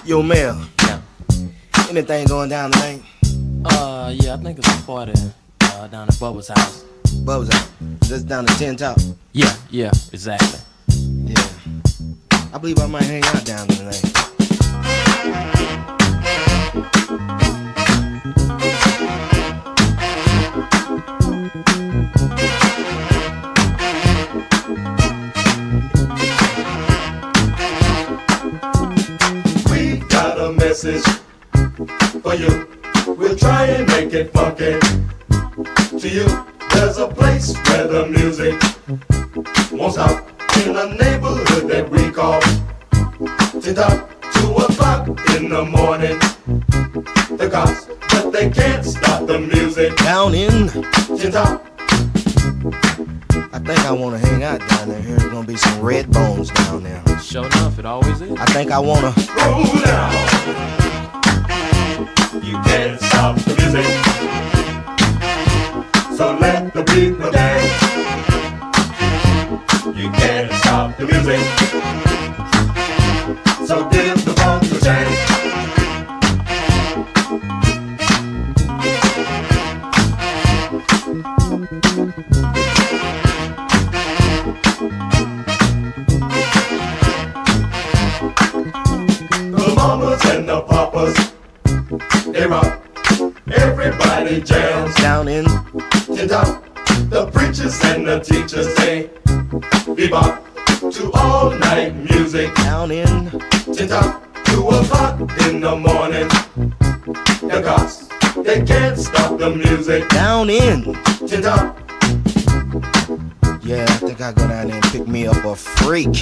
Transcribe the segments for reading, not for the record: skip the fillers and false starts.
Yo, Mel. Yeah. Anything going down tonight? Yeah, I think it's a party down at Bubba's house. Bubba's house? Just down the 10 top? Yeah, exactly. Yeah. I believe I might hang out down there tonight. We got a message for you. We'll try and make it funky. To you, there's a place where the music won't stop. In a neighborhood that we call Tin-Top, 2 o'clock in the morning. The cops, but they can't stop the music. Down in Tin-Top. I think I want to hang out down there. There's gonna be some red bones down there. Sure enough, it always is. I think I wanna Roll down. You can't stop the music, so let the people dance. You can't stop the music, so give the funk a chance. The mamas and the papas, they rock, everybody jams. down in Tin-Top, the preachers and the teachers, they bebop to all night music. down in Tin-Top, 2 o'clock in the morning. The cops, they can't stop the music. down in. Tin-Top, Yeah, I think I go down there and pick me up a freak.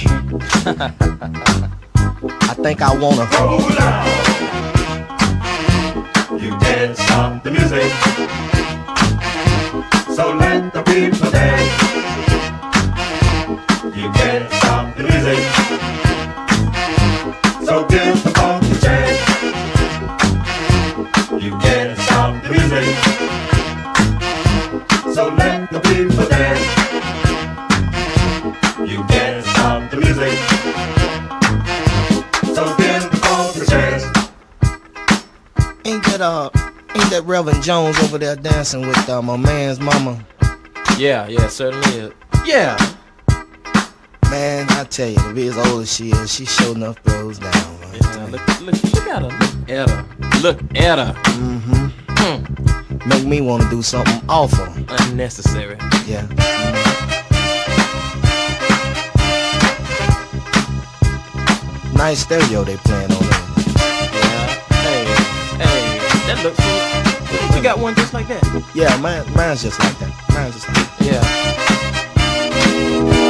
I think I wanna roll down. You can't stop the music, so let the people dance. You can't stop the music, so give the funk a chance. You can't stop the music, so let the people dance. You can't stop the music, so give the funk a chance. Ain't that Reverend Jones over there dancing with my man's mama? Yeah, certainly is. Yeah. Man, I tell you, to be as old as she is, she sure enough throws down. Yeah, look at her. Look at her. Mm-hmm. Make me want to do something awful. Unnecessary. Yeah. Nice stereo they playing on there. Yeah. Hey, that looks good. You got one just like that? Yeah, mine's just like that. Mine's just like that. Yeah.